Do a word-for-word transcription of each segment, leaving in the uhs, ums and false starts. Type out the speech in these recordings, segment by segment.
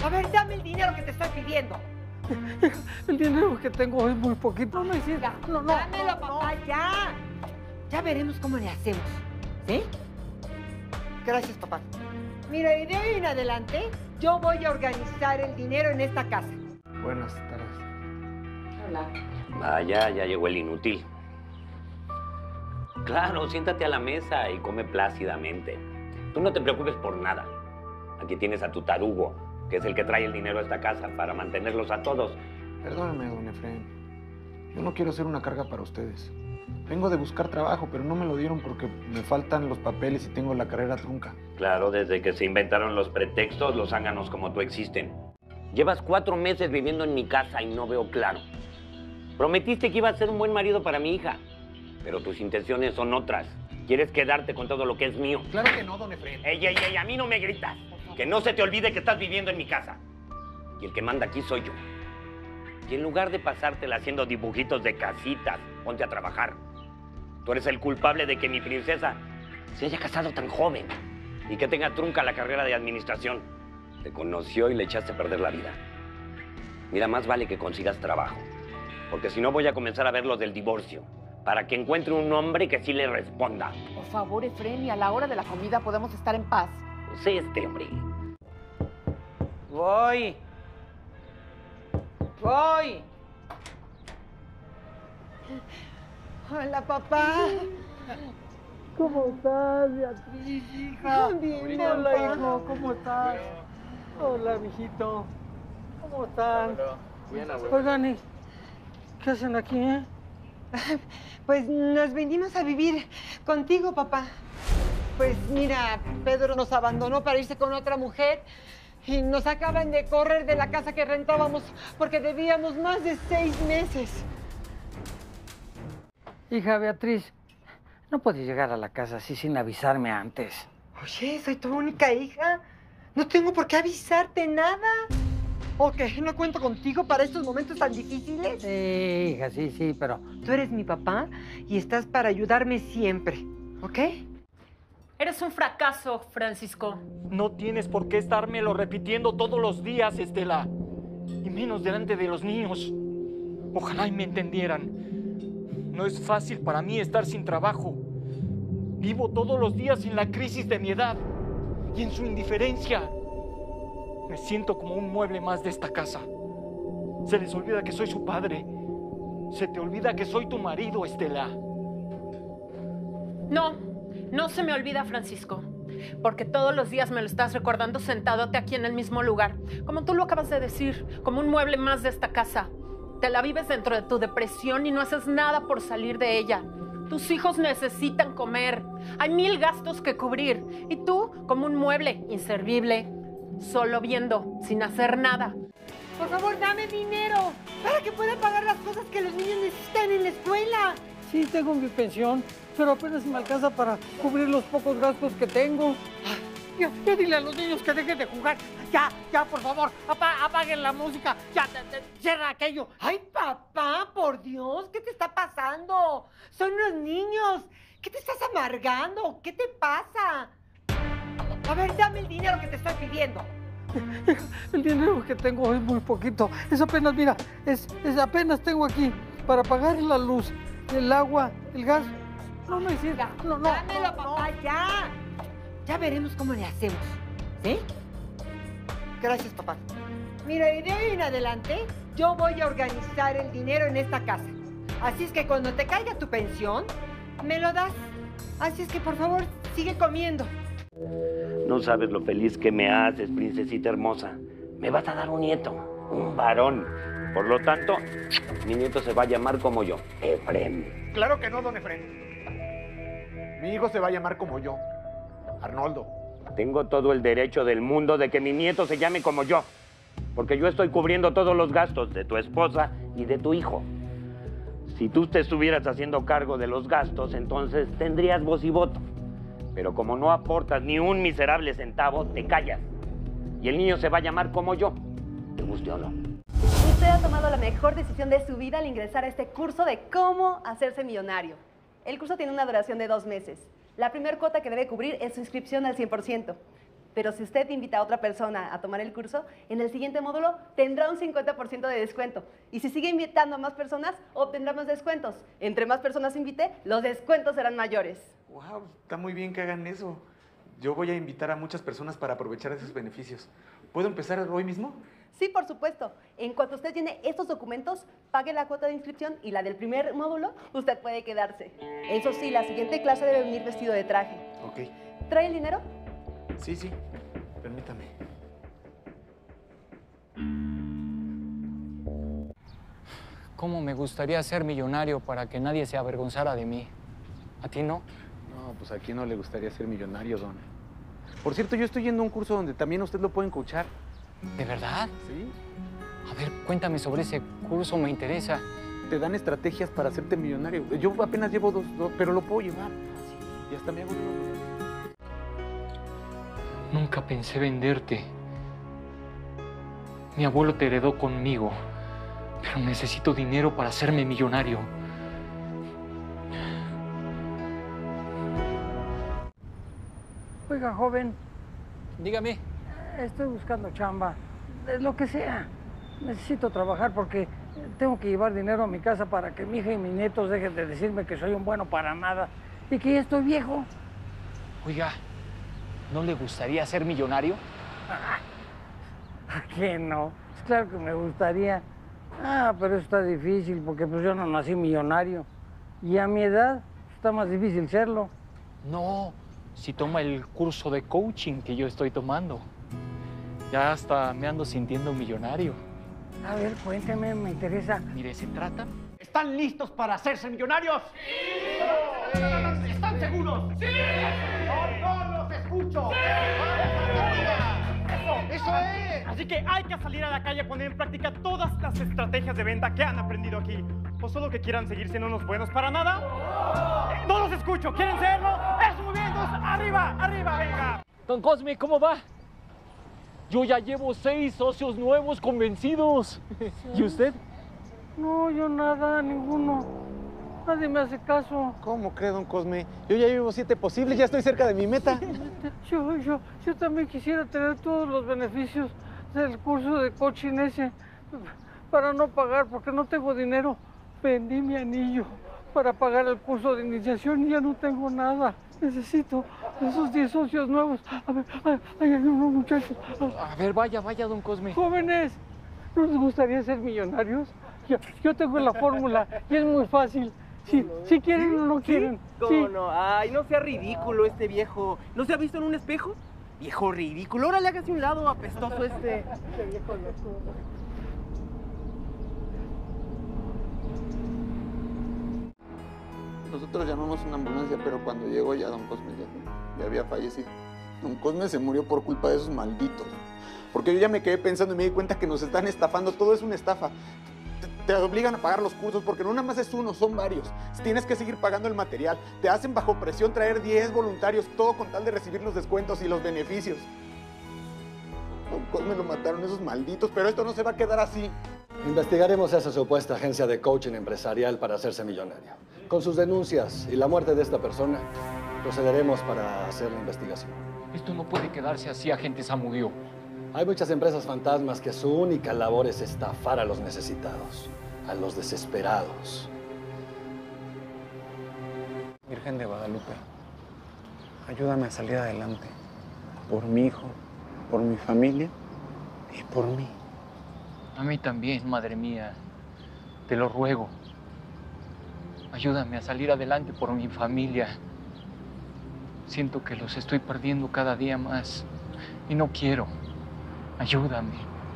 A ver, dame el dinero que te estoy pidiendo. El dinero que tengo es muy poquito, no es Ya, no, no, dámelo, no, papá, no. ya. Ya veremos cómo le hacemos, ¿sí? Gracias, papá. Mira, y de hoy en adelante, yo voy a organizar el dinero en esta casa. Buenas tardes. Hola. Vaya, ya llegó el inútil. Claro, siéntate a la mesa y come plácidamente. Tú no te preocupes por nada. Aquí tienes a tu tarugo, que es el que trae el dinero a esta casa para mantenerlos a todos. Perdóname, don Efraín. Yo no quiero ser una carga para ustedes. Vengo de buscar trabajo, pero no me lo dieron porque me faltan los papeles y tengo la carrera trunca. Claro, desde que se inventaron los pretextos, los zánganos como tú existen. Llevas cuatro meses viviendo en mi casa y no veo claro. Prometiste que iba a ser un buen marido para mi hija, pero tus intenciones son otras. Quieres quedarte con todo lo que es mío. Claro que no, don Efraín. Ey, ey, ey, a mí no me gritas. Que no se te olvide que estás viviendo en mi casa. Y el que manda aquí soy yo. Y en lugar de pasártela haciendo dibujitos de casitas, ponte a trabajar. Tú eres el culpable de que mi princesa se haya casado tan joven y que tenga trunca la carrera de administración. Te conoció y le echaste a perder la vida. Mira, más vale que consigas trabajo, porque si no voy a comenzar a ver los del divorcio, para que encuentre un hombre que sí le responda. Por favor, Efraín, y a la hora de la comida podemos estar en paz. Pues este, hombre. Voy. Voy. Hola, papá. ¿Cómo estás, Beatriz, hija? Bien, Hola, papá. hijo, ¿cómo estás? Hola, mijito. ¿Cómo están? Bien, abuelo. Oigan, ¿y qué hacen aquí, eh? Pues nos venimos a vivir contigo, papá. Pues mira, Pedro nos abandonó para irse con otra mujer y nos acaban de correr de la casa que rentábamos porque debíamos más de seis meses. Hija Beatriz, no puedes llegar a la casa así sin avisarme antes. Oye, soy tu única hija. No tengo por qué avisarte nada. ¿O qué? ¿No cuento contigo para estos momentos tan difíciles? Sí, hija, sí, sí, pero... Tú eres mi papá y estás para ayudarme siempre, ¿ok? Eres un fracaso, Francisco. No tienes por qué estármelo repitiendo todos los días, Estela. Y menos delante de los niños. Ojalá y me entendieran. No es fácil para mí estar sin trabajo. Vivo todos los días sin la crisis de mi edad y en su indiferencia. Me siento como un mueble más de esta casa. Se les olvida que soy su padre. Se te olvida que soy tu marido, Estela. No, no se me olvida, Francisco. Porque todos los días me lo estás recordando sentadote aquí en el mismo lugar. Como tú lo acabas de decir, como un mueble más de esta casa. Te la vives dentro de tu depresión y no haces nada por salir de ella. Tus hijos necesitan comer. Hay mil gastos que cubrir. Y tú, como un mueble inservible, solo viendo, sin hacer nada. Por favor, dame dinero para que pueda pagar las cosas que los niños necesitan en la escuela. Sí, tengo mi pensión, pero apenas me alcanza para cubrir los pocos gastos que tengo. Ya, ya dile a los niños que dejen de jugar. Ya, ya, por favor, apa- apaguen la música. Ya, te- te- cierra aquello. Ay, papá, por Dios, ¿qué te está pasando? Son unos niños. ¿Qué te estás amargando? ¿Qué te pasa? A ver, dame el dinero que te estoy pidiendo. El dinero que tengo es muy poquito. Es apenas, mira, es, es apenas tengo aquí para pagar la luz, el agua, el gas. No, no es cierto. Ya, No, no, dámelo, no, papá, ya. Ya veremos cómo le hacemos, ¿sí? Gracias, papá. Mira, y de hoy en adelante, yo voy a organizar el dinero en esta casa. Así es que cuando te caiga tu pensión, me lo das. Así es que, por favor, sigue comiendo. No sabes lo feliz que me haces, princesita hermosa. Me vas a dar un nieto, un varón. Por lo tanto, mi nieto se va a llamar como yo, Efraín. Claro que no, don Efraín. Mi hijo se va a llamar como yo, Arnoldo. Tengo todo el derecho del mundo de que mi nieto se llame como yo, porque yo estoy cubriendo todos los gastos de tu esposa y de tu hijo. Si tú te estuvieras haciendo cargo de los gastos, entonces tendrías voz y voto. Pero como no aportas ni un miserable centavo, te callas. Y el niño se va a llamar como yo, te guste o no. Usted ha tomado la mejor decisión de su vida al ingresar a este curso de cómo hacerse millonario. El curso tiene una duración de dos meses. La primera cuota que debe cubrir es su inscripción al cien por ciento. Pero si usted invita a otra persona a tomar el curso, en el siguiente módulo tendrá un cincuenta por ciento de descuento. Y si sigue invitando a más personas, obtendrá más descuentos. Entre más personas invite, los descuentos serán mayores. Wow, está muy bien que hagan eso. Yo voy a invitar a muchas personas para aprovechar esos beneficios. ¿Puedo empezar hoy mismo? Sí, por supuesto. En cuanto usted tiene estos documentos, pague la cuota de inscripción y la del primer módulo, usted puede quedarse. Eso sí, la siguiente clase debe venir vestido de traje. Ok. ¿Trae el dinero? Sí, sí. Permítame. ¿Cómo me gustaría ser millonario para que nadie se avergonzara de mí? ¿A ti no? No, pues a quién no le gustaría ser millonario, don. Por cierto, yo estoy yendo a un curso donde también usted lo pueden coachar. ¿De verdad? Sí. A ver, cuéntame sobre ese curso, me interesa. Te dan estrategias para hacerte millonario. Yo apenas llevo dos, dos pero lo puedo llevar. Y hasta me hago uno. Nunca pensé venderte. Mi abuelo te heredó conmigo, pero necesito dinero para hacerme millonario. Oiga, joven, Dígame. estoy buscando chamba, de lo que sea. Necesito trabajar porque tengo que llevar dinero a mi casa para que mi hija y mis nietos dejen de decirme que soy un bueno para nada y que ya estoy viejo. Oiga, ¿no le gustaría ser millonario? ¿A quién no? Pues claro que me gustaría. Ah, pero está difícil porque pues yo no nací millonario. Y a mi edad está más difícil serlo. No, si toma el curso de coaching que yo estoy tomando. Ya hasta me ando sintiendo millonario. A ver, cuénteme, me interesa. Mire, se trata... ¿Están listos para hacerse millonarios? ¡Sí! ¿Están seguros? ¡Sí! ¡No, no los escucho! ¡Eso, eso es! Así que hay que salir a la calle a poner en práctica todas las estrategias de venta que han aprendido aquí. ¿O solo que quieran seguir siendo unos buenos para nada? Eh, ¡No los escucho! ¿Quieren serlo? ¡Eso, muy bien! Entonces, ¡arriba, arriba, venga! Don Cosme, ¿cómo va? Yo ya llevo seis socios nuevos convencidos. ¿Y usted? No, yo nada, ninguno. Nadie me hace caso. ¿Cómo cree, don Cosme? Yo ya llevo siete posibles, ya estoy cerca de mi meta. Yo, yo, yo también quisiera tener todos los beneficios del curso de coaching ese para no pagar, porque no tengo dinero. Vendí mi anillo para pagar el curso de iniciación y ya no tengo nada. Necesito esos diez socios nuevos. A ver, ay, hay unos muchachos. A ver, vaya, vaya, don Cosme. Jóvenes, ¿no les gustaría ser millonarios? Yo, yo tengo la fórmula y es muy fácil. Si, si quieren o no quieren. ¿Cómo Sí. no? Ay, no sea ridículo este viejo. ¿No se ha visto en un espejo? Viejo ridículo. Órale, hágase un lado, apestoso este. Nosotros llamamos una ambulancia, pero cuando llegó ya don Cosme ya, ya había fallecido. Don Cosme se murió por culpa de esos malditos. Porque yo ya me quedé pensando y me di cuenta que nos están estafando. Todo es una estafa. Te, te obligan a pagar los cursos porque no nada más es uno, son varios. Tienes que seguir pagando el material. Te hacen bajo presión traer diez voluntarios, todo con tal de recibir los descuentos y los beneficios. Don Cosme lo mataron esos malditos, pero esto no se va a quedar así. Investigaremos esa supuesta agencia de coaching empresarial para hacerse millonario. Con sus denuncias y la muerte de esta persona, procederemos para hacer la investigación. Esto no puede quedarse así, agente Zamudio. Hay muchas empresas fantasmas que su única labor es estafar a los necesitados, a los desesperados. Virgen de Guadalupe, ayúdame a salir adelante. Por mi hijo, por mi familia y por mí. A mí también, madre mía. Te lo ruego. Ayúdame a salir adelante por mi familia. Siento que los estoy perdiendo cada día más y no quiero. Ayúdame.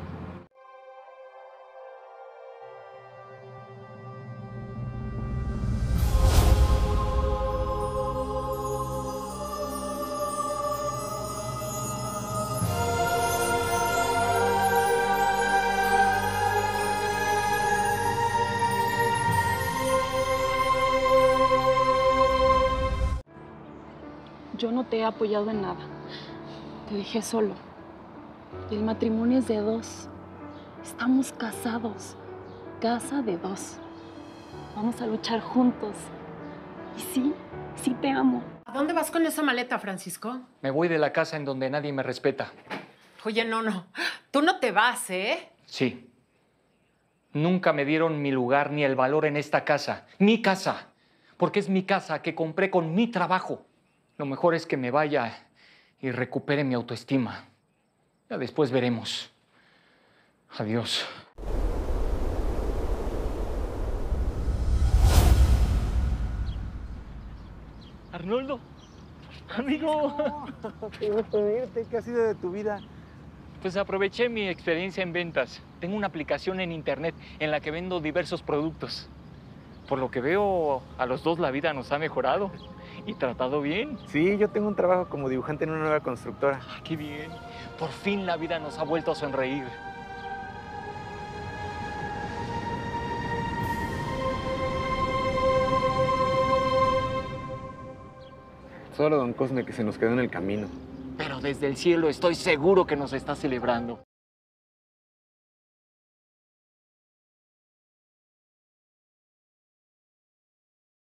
Yo no te he apoyado en nada. Te dejé solo. El matrimonio es de dos. Estamos casados. Casa de dos. Vamos a luchar juntos. Y sí, sí te amo. ¿A dónde vas con esa maleta, Francisco? Me voy de la casa en donde nadie me respeta. Oye, no, no. Tú no te vas, ¿eh? Sí. Nunca me dieron mi lugar ni el valor en esta casa. Mi casa. Porque es mi casa que compré con mi trabajo. Lo mejor es que me vaya y recupere mi autoestima. Ya después veremos. Adiós. Arnoldo, amigo. Qué gusto verte. ¿Qué ha sido de tu vida? Pues aproveché mi experiencia en ventas. Tengo una aplicación en internet en la que vendo diversos productos. Por lo que veo, a los dos la vida nos ha mejorado y tratado bien. Sí, yo tengo un trabajo como dibujante en una nueva constructora. Ah, qué bien. Por fin la vida nos ha vuelto a sonreír. Solo don Cosme, que se nos quedó en el camino. Pero desde el cielo estoy seguro que nos está celebrando.